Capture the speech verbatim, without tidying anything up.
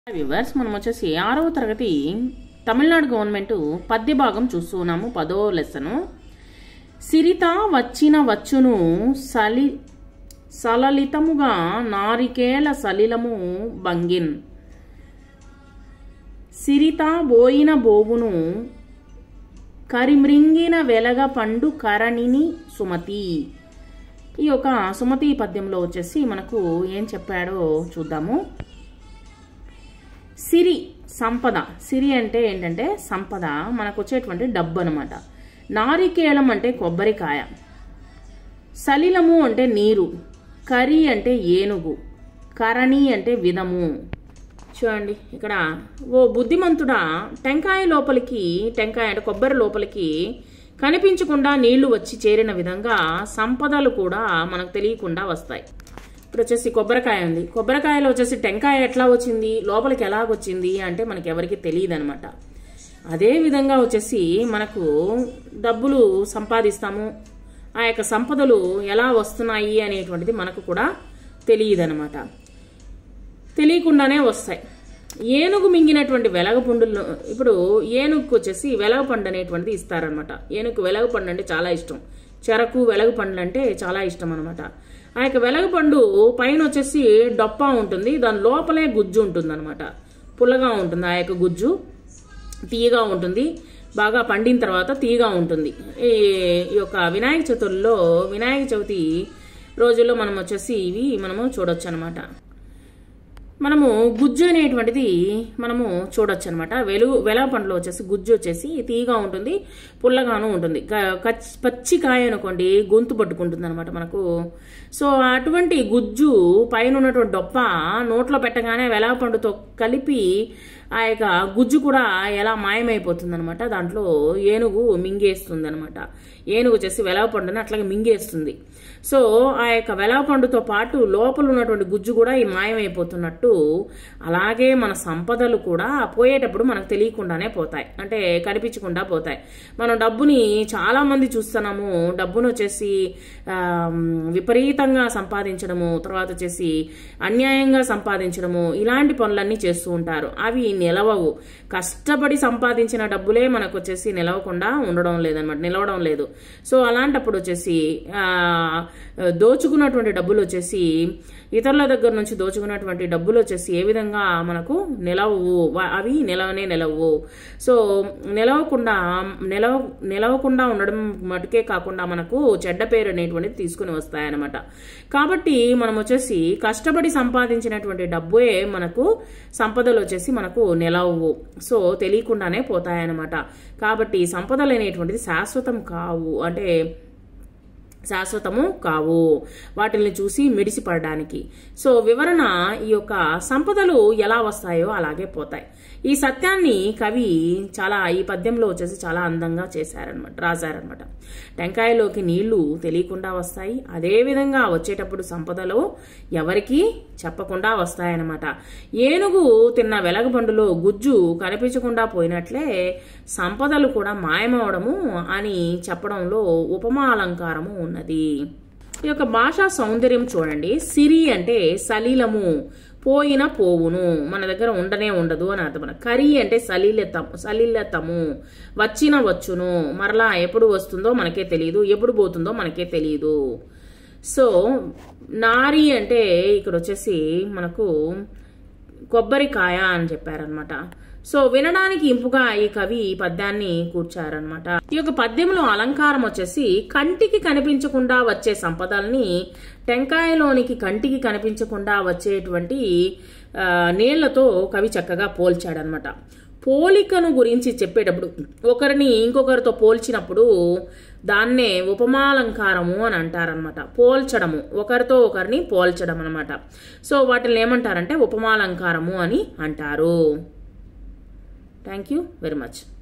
Viewers మనం వచ్చేసి ఆరవ తరగతి తమిళనాడు గవర్నమెంట్ పద్య భాగం చూస్తున్నాము. పదో లెసను. సిరిత వచ్చిన వచ్చును సలి సలలితముగా నారికేల సలిలము బంగిన్ సిరిత బోయిన బోవును కరిమ్రింగిన వెలగ పండు కరణిని సుమతి. ఈ యొక్క సుమతి పద్యంలో వచ్చేసి మనకు ఏం చెప్పాడో చూద్దాము. సిరి సంపద. సిరి అంటే ఏంటంటే సంపద, మనకు వచ్చేటువంటి డబ్బు అనమాట. నారికేలం అంటే కొబ్బరికాయ, సలిలము అంటే నీరు, కరి అంటే ఏనుగు, కరణి అంటే విధము. చూడండి ఇక్కడ, ఓ బుద్ధిమంతుడా టెంకాయ లోపలికి, టెంకాయ అంటే కొబ్బరి లోపలికి కనిపించకుండా నీళ్లు వచ్చి చేరిన విధంగా సంపదలు కూడా మనకు తెలియకుండా వస్తాయి. ఇప్పుడు వచ్చేసి కొబ్బరికాయ ఉంది, కొబ్బరికాయలో వచ్చేసి టెంకాయ ఎట్లా వచ్చింది, లోపలికి ఎలా వచ్చింది అంటే మనకి ఎవరికి తెలియదు అనమాట. అదే విధంగా వచ్చేసి మనకు డబ్బులు సంపాదిస్తాము, ఆ యొక్క సంపదలు ఎలా వస్తున్నాయి అనేటువంటిది మనకు కూడా తెలియదు అనమాట. తెలియకుండానే వస్తాయి. ఏనుగు మింగినటువంటి వెలగపండులు, ఇప్పుడు ఏనుగుకు వచ్చేసి వెలగపండు అనేటువంటిది ఇస్తారనమాట. ఏనుగు వెలగపండు అంటే చాలా ఇష్టం, చెరకు వెలగపండ్లు అంటే చాలా ఇష్టం అనమాట. ఆ యొక్క వెలగపండు పైన వచ్చేసి డొప్ప ఉంటుంది, దాని లోపలే గుజ్జు ఉంటుంది అనమాట. పుల్లగా ఉంటుంది ఆ యొక్క గుజ్జు, తీయగా ఉంటుంది, బాగా పండిన తర్వాత తీయగా ఉంటుంది. ఈ యొక్క వినాయక చవితిలో, వినాయక చవితి రోజుల్లో మనం వచ్చేసి ఇవి మనము చూడొచ్చు అనమాట. మనము గుజ్జు అనేటువంటిది మనము చూడొచ్చు అనమాట. వెలుగు వెలగ పండులో వచ్చేసి గుజ్జు వచ్చేసి తీయగా ఉంటుంది, పుల్లగాను ఉంటుంది. పచ్చి కాయ అనుకోండి గొంతు పట్టుకుంటుంది అనమాట మనకు. సో అటువంటి గుజ్జు పైన ఉన్నటువంటి డొప్ప నోట్లో పెట్టగానే వెలగ పండుతో కలిపి ఆ యొక్క గుజ్జు కూడా ఎలా మాయమైపోతుంది అనమాట. దాంట్లో ఏనుగు మింగేస్తుంది అనమాట. ఏనుగు వచ్చేసి వెలగ పండుని అట్లాగే మింగేస్తుంది. సో ఆ యొక్క వెలగ పండుతో పాటు లోపల ఉన్నటువంటి గుజ్జు కూడా ఈ మాయమైపోతున్నట్టు, అలాగే మన సంపదలు కూడా పోయేటప్పుడు మనకు తెలియకుండానే పోతాయి, అంటే కనిపించకుండా పోతాయి. మనం డబ్బుని చాలా మంది చూస్తున్నాము, డబ్బును వచ్చేసి విపరీతంగా సంపాదించడము, తర్వాత వచ్చేసి అన్యాయంగా సంపాదించడము, ఇలాంటి పనులన్నీ చేస్తూ ఉంటారు. అవి నిలవవు. కష్టపడి సంపాదించిన డబ్బులే మనకు వచ్చేసి నిలవకుండా ఉండడం లేదనమాట, నిలవడం లేదు. సో అలాంటప్పుడు వచ్చేసి ఆ దోచుకున్నటువంటి డబ్బులు వచ్చేసి, ఇతరుల దగ్గర నుంచి దోచుకున్నటువంటి డబ్బులు వచ్చేసి ఏ విధంగా మనకు నిలవవు, అవి నిలవనే నిలవవు. సో నిలవకుండా నిలవ నిలవకుండా ఉండడం మటుకే కాకుండా మనకు చెడ్డ పేరు అనేటువంటిది తీసుకుని వస్తాయన్నమాట. కాబట్టి మనం వచ్చేసి కష్టపడి సంపాదించినటువంటి డబ్బే మనకు సంపదలు వచ్చేసి మనకు నిలవవు. సో తెలియకుండానే పోతాయన్నమాట. కాబట్టి సంపదలు అనేటువంటిది శాశ్వతం కావు, అంటే శాశ్వతము కావు, వాటిని చూసి మిడిసిపడడానికి. సో వివరణ, ఈ యొక్క సంపదలు ఎలా వస్తాయో అలాగే పోతాయి. ఈ సత్యాన్ని కవి చాలా ఈ పద్యంలో వచ్చేసి చాలా అందంగా చేశారనమాట, రాశారనమాట. టెంకాయలోకి నీళ్లు తెలియకుండా వస్తాయి, అదే విధంగా వచ్చేటప్పుడు సంపదలు ఎవరికి చెప్పకుండా వస్తాయన్నమాట. ఏనుగు తిన్న వెలగబండులో గుజ్జు కనిపించకుండా పోయినట్లే సంపదలు కూడా మాయమవడము అని చెప్పడంలో ఉపమా అలంకారము ఉన్నది. ఈ యొక్క భాషా సౌందర్యం చూడండి. సిరి అంటే సలీలము, పోయిన పోవును, మన దగ్గర ఉండనే ఉండదు అని అర్థం. కరి అంటే సలీలతం సలీలతము, వచ్చిన వచ్చును, మరలా ఎప్పుడు వస్తుందో మనకే తెలియదు, ఎప్పుడు పోతుందో మనకే తెలియదు. సో నారి అంటే ఇక్కడ వచ్చేసి మనకు కొబ్బరికాయ అని చెప్పారనమాట. సో వినడానికి ఇంపుగా ఈ కవి ఈ పద్యాన్ని కూర్చారనమాట. ఈ యొక్క పద్యంలో అలంకారం వచ్చేసి కంటికి కనిపించకుండా వచ్చే సంపదల్ని టెంకాయలోనికి కంటికి కనిపించకుండా వచ్చేటువంటి నీళ్లతో కవి చక్కగా పోల్చాడనమాట. పోలికను గురించి చెప్పేటప్పుడు ఒకరిని ఇంకొకరితో పోల్చినప్పుడు దాన్నే ఉపమాలంకారము అని అంటారనమాట. పోల్చడము, ఒకరితో ఒకరిని పోల్చడం అనమాట. సో వాటిని ఏమంటారంటే ఉపమాలంకారము అని అంటారు. Thank you very much.